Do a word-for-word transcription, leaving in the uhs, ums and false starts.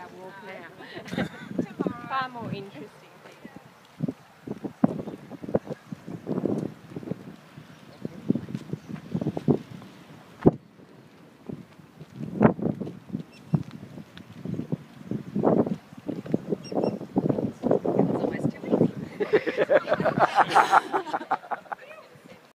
walk now. Far more interesting. Ha ha ha!